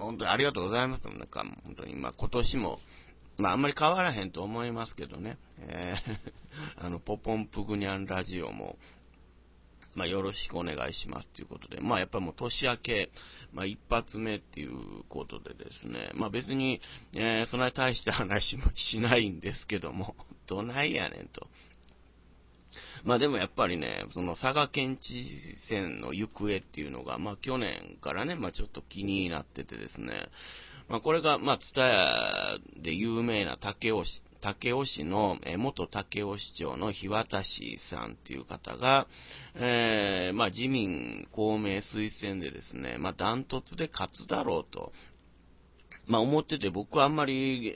本当にありがとうございますと、なんか、本当に、今年も、あんまり変わらへんと思いますけどね、ポポンプグニャンラジオも、よろしくお願いしますということで、やっぱりもう年明け、一発目っていうことでですね、別に、そんなに大した話もしないんですけども、どないやねんと。でもやっぱりね、その佐賀県知事選の行方っていうのが、去年からね、ちょっと気になっててですね、これが、津田屋で有名な武雄市の、元武雄市長の日渡さんっていう方が、自民公明推薦でですね、ダントツで勝つだろうと、思ってて、僕はあんまり、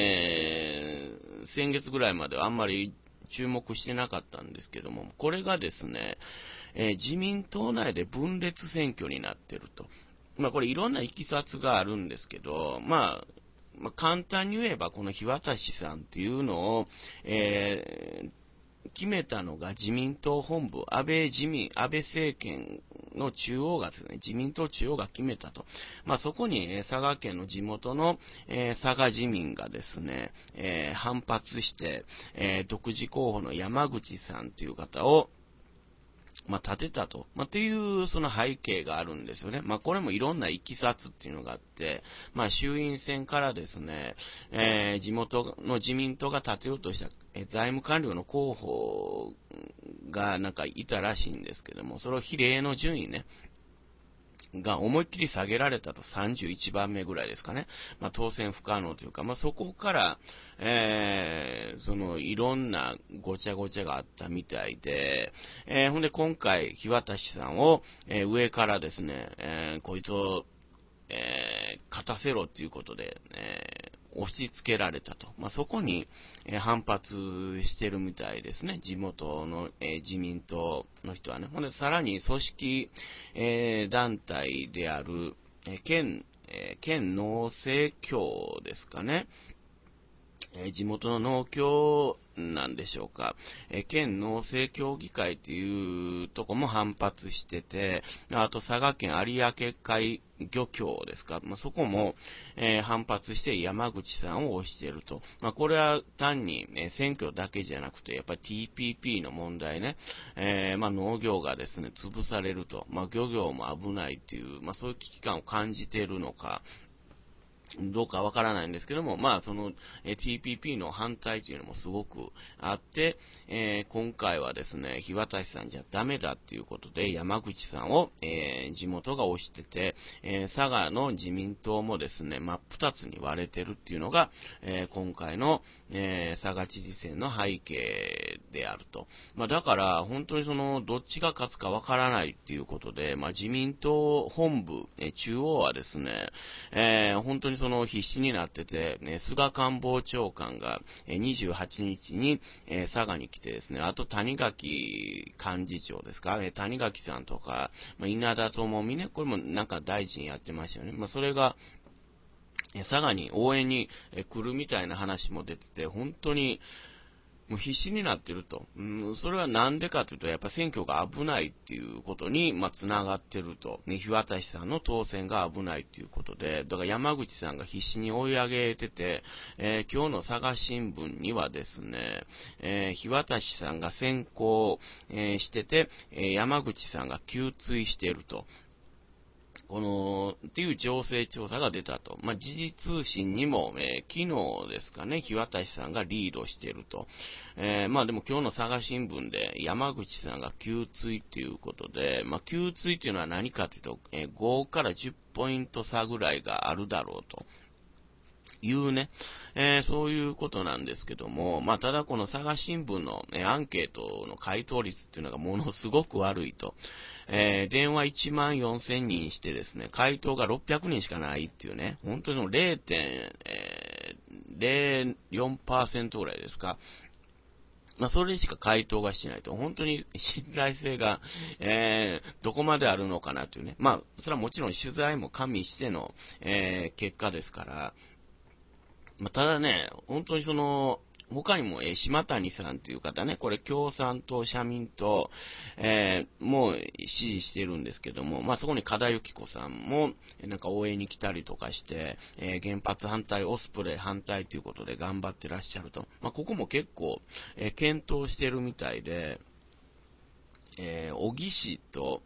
先月ぐらいまではあんまり注目してなかったんですけども、これがですね、自民党内で分裂選挙になってると。これいろんな経緯があるんですけど、簡単に言えばこの日渡さんっていうのを、決めたのが自民党本部、安倍政権の中央がですね、自民党中央が決めたと。そこに、佐賀県の地元の、佐賀自民がですね、反発して、独自候補の山口さんという方を、立てたと。っていう、その背景があるんですよね。これもいろんな経緯っていうのがあって、衆院選からですね、地元の自民党が立てようとした、財務官僚の候補がいたらしいんですけども、それを比例の順位ね、が思いっきり下げられたと、31番目ぐらいですかね。当選不可能というか、そこから、いろんなごちゃごちゃがあったみたいで、ほんで今回、日渡さんを、上からですね、こいつを、勝たせろということで、押し付けられたと。そこに、反発してるみたいですね。地元の、自民党の人はね。ほんで、さらに組織、団体である、県農政協ですかね。地元の農協なんでしょうか。県農政協議会というとこも反発してて、あと佐賀県有明海漁協ですか。そこも、反発して山口さんを推していると。これは単に、選挙だけじゃなくて、やっぱり TPP の問題ね。農業がですね、潰されると。漁業も危ないっていう、そういう危機感を感じているのか。どうかわからないんですけども、TPP の反対というのもすごくあって、今回はですね、日渡さんじゃダメだっていうことで、山口さんを、地元が推してて、佐賀の自民党もですね、真っ二つに割れてるっていうのが、今回の、佐賀知事選の背景であると。だから、本当にどっちが勝つかわからないっていうことで、自民党本部、中央はですね、本当に必死になってて、菅官房長官が28日に佐賀に来てですね、あと谷垣幹事長ですか、谷垣さんとか、稲田朋美ね、これも大臣やってましたよね。それが、佐賀に応援に来るみたいな話も出てて、本当に、もう必死になってると。それはなんでかというと、やっぱ選挙が危ないっていうことに、つながってると。日渡さんの当選が危ないっていうことで、だから山口さんが必死に追い上げてて、今日の佐賀新聞にはですね、日渡さんが先行、してて、山口さんが給水していると。っていう情勢調査が出たと。時事通信にも、昨日ですかね、日渡さんがリードしていると。でも今日の佐賀新聞で山口さんが給水っていうことで、給水っていうのは何かというと、5から10ポイント差ぐらいがあるだろうと。いうね、そういうことなんですけども、ただこの佐賀新聞の、アンケートの回答率っていうのがものすごく悪いと。電話1万4000人してですね、回答が600人しかないっていうね、本当に0.04% ぐらいですか。それしか回答がしてないと、本当に信頼性が、どこまであるのかなというね。それはもちろん取材も加味しての、結果ですから、ただね、本当に他にも、島谷さんという方ね、これ共産党、社民党、もう支持してるんですけども、まあそこに加田由紀子さんも、なんか応援に来たりとかして、原発反対、オスプレイ反対ということで頑張ってらっしゃると。まあここも結構、検討してるみたいで、小城市と、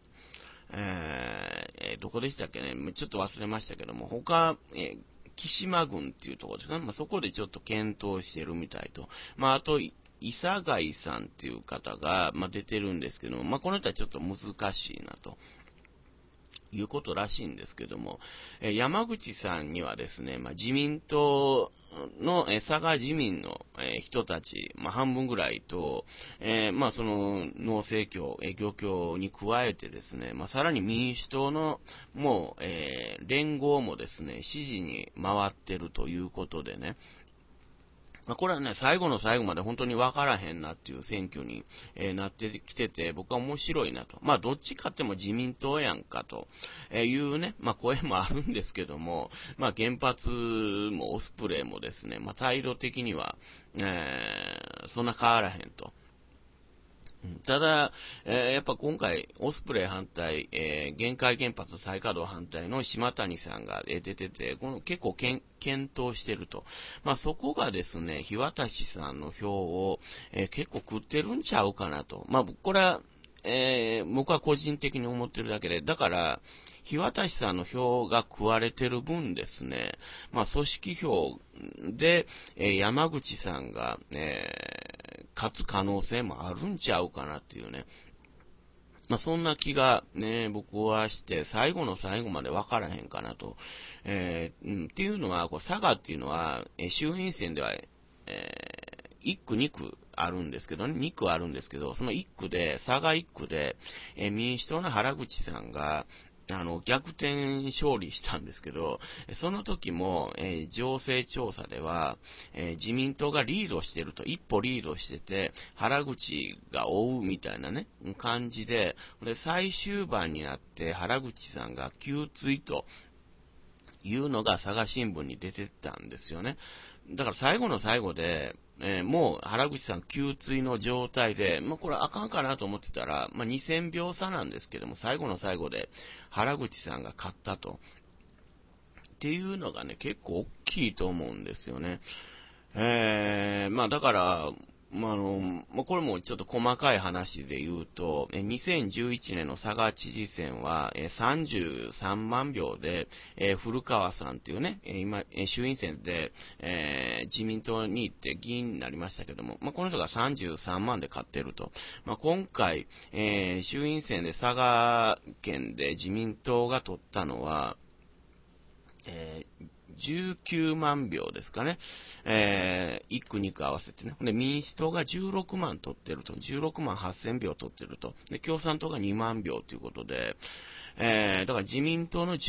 どこでしたっけね、ちょっと忘れましたけども、他、木島郡っていうところですかね、まあ、そこでちょっと検討してるみたいと。まあ、あと、伊佐貝さんっていう方が、まあ、出てるんですけども、まあ、この人はちょっと難しいなと。いうことらしいんですけども、山口さんにはですね、まあ、自民党の、佐賀自民の、人たち、まあ、半分ぐらいと、まあ、その農政協、漁協に加えてですね、まあ、さらに民主党のもう、連合もですね、支持に回ってるということでね、まあ、これはね、最後の最後まで本当に分からへんなっていう選挙に、なってきてて、僕は面白いなと。まあ、どっちかっても自民党やんかというね、まあ、声もあるんですけども、まあ、原発もオスプレイもですね、まあ、態度的には、そんな変わらへんと。ただ、やっぱ今回、オスプレイ反対、限界原発再稼働反対の島谷さんが出てて、この結構検討してると。まあ、そこがですね、日渡さんの票を、結構食ってるんちゃうかなと。まあ、これは、僕は個人的に思ってるだけで、だから、日渡さんの票が食われてる分ですね、まあ、組織票で、山口さんが、勝つ可能性もあるんちゃうかなっていうね。まあ、そんな気がね、僕はして、最後の最後まで分からへんかなと。っていうのは、佐賀っていうのは、衆院選では、1区2区あるんですけどね、2区あるんですけど、その1区で、佐賀1区で、民主党の原口さんが、逆転勝利したんですけど、その時も、情勢調査では、自民党がリードしてると、一歩リードしてて、原口が追うみたいなね、感じで、最終盤になって原口さんが急追というのが佐賀新聞に出てたんですよね。だから最後の最後で、もう原口さん急追の状態で、まあ、これあかんかなと思ってたら、まあ、2000秒差なんですけども、最後の最後で原口さんが勝ったと。っていうのがね、結構大きいと思うんですよね。まあだから、まあまあ、これもちょっと細かい話で言うと、2011年の佐賀知事選は、33万票で、古川さんっていうね、今、衆院選で、自民党に行って議員になりましたけども、まあ、この人が33万で勝ってると。まあ、今回、衆院選で佐賀県で自民党が取ったのは、19万票ですかね。1区2区合わせてね。で、民主党が16万取ってると。16万8000票取ってると。で、共産党が2万票ということで、だから自民党の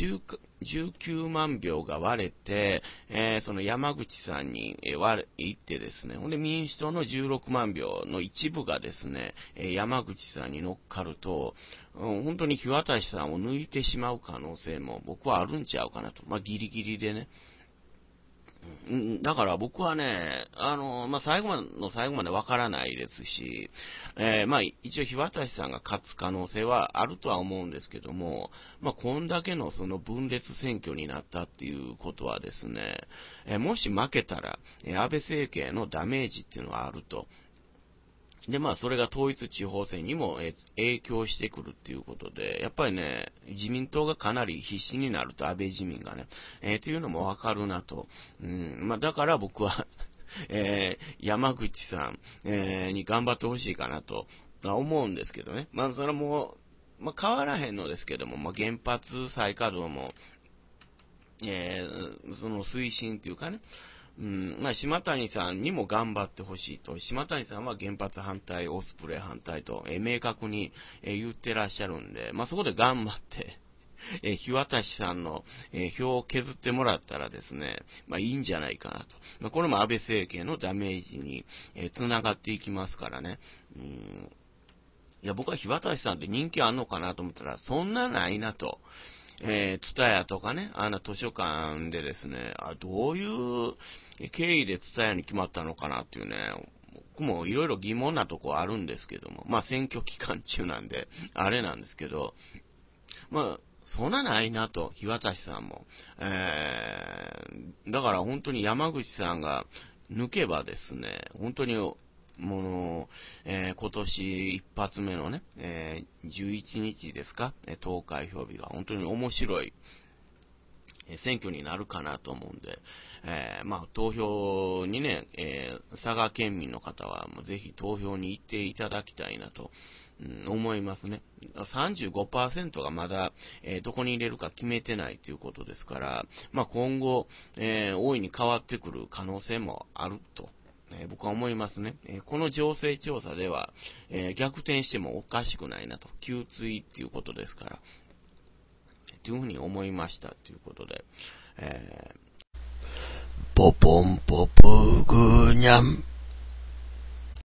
19万票が割れて、その山口さんに行ってですね、ほんで民主党の16万票の一部がですね、山口さんに乗っかると、本当に日渡さんを抜いてしまう可能性も僕はあるんちゃうかなと。まあ、ギリギリでね。だから僕はね、まあ、最後の最後までわからないですし、まあ、一応日渡さんが勝つ可能性はあるとは思うんですけども、まあ、こんだけのその分裂選挙になったっていうことはですね、もし負けたら、安倍政権へのダメージっていうのはあると。で、まあ、それが統一地方選にも影響してくるっていうことで、やっぱりね、自民党がかなり必死になると、安倍自民がね、っていうのもわかるなと。まあ、だから僕は山口さん、に頑張ってほしいかなと思うんですけどね。まあ、それはもう、まあ、変わらへんのですけども、まあ、原発再稼働も、その推進っていうかね、まあ、島谷さんにも頑張ってほしいと。島谷さんは原発反対、オスプレイ反対と、明確に、言ってらっしゃるんで、まあ、そこで頑張って、日渡さんの、票を削ってもらったらですね、まあいいんじゃないかなと。まあ、これも安倍政権のダメージに、つながっていきますからね。いや、僕は日渡さんって人気あんのかなと思ったら、そんなないなと。 ツタヤとかね、図書館でですね、どういう経緯でツタヤに決まったのかなっていうね、僕もいろいろ疑問なとこあるんですけども、まあ選挙期間中なんで、あれなんですけど、まあ、そんなないなと、日渡さんも。だから本当に山口さんが抜けばですね、本当に、今年一発目のね、11日ですか、投開票日が本当に面白い選挙になるかなと思うんで、まあ、投票にね、佐賀県民の方はぜひ投票に行っていただきたいなと、思いますね。35% がまだ、どこに入れるか決めてないということですから、まあ、今後、大いに変わってくる可能性もあると。僕は思いますね。この情勢調査では、逆転してもおかしくないなと。給水っていうことですから。というふうに思いましたということで、ポポンポプグニャン